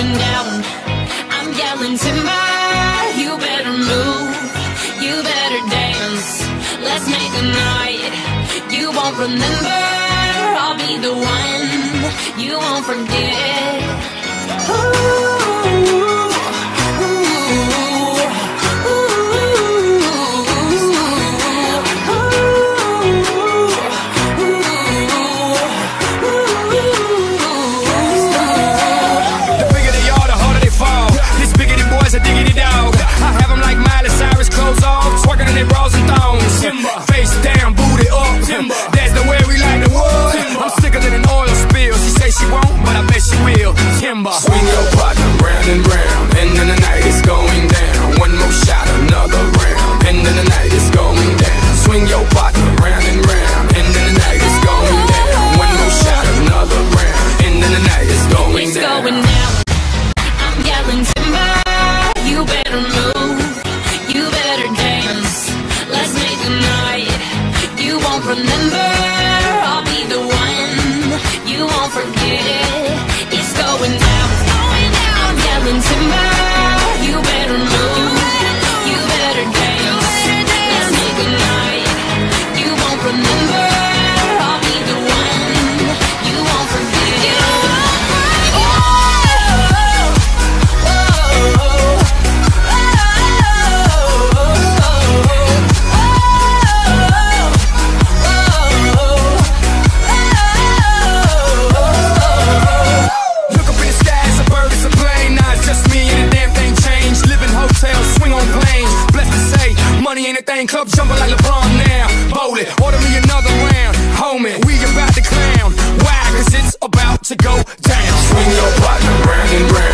going down. I'm yelling timber, you better move, you better dance. Let's make a night you won't remember. I'll be the one you won't forget. Bras and thongs, timber. Face down, booty up, timber. That's the way we like the wood. I'm sicker than an oil spill. She say she won't, but I bet she will. Timber. Swing your partner round and round, and then the night is going down. One more shot, another round, and then the night is going down. Swing your partner round and round, and then the night is going down. One more shot, another round, and then the night is going down. It's going down. I'm yelling timber, you better move, you better dance. Let's make a night you won't remember. I'll be the one you won't forget. It's going down, it's going down. I'm yelling timber, you better move, you better dance. Let's make a night you won't remember. I'll be the one you won't forget. Money ain't a thing, club jumping like LeBron now. Bowl it, order me another round. Homie, we about to clown. Why? Cause it's about to go down. Swing your partner round and round.